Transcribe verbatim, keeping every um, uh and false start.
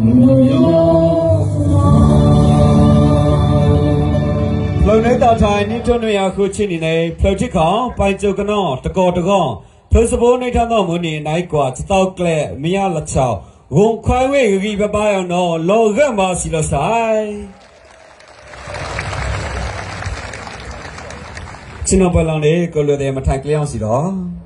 Flow neta thai ni tono ya khu chini nei flow chik khong pai chu kano tko tko flow sabo nei tha no mu ni nai kwa chtaw kle mia la chao gon khwai we gi ba ba yo no lo ga ma si lo sai Chino pa lang le ko lo de ma thai kle yong si lo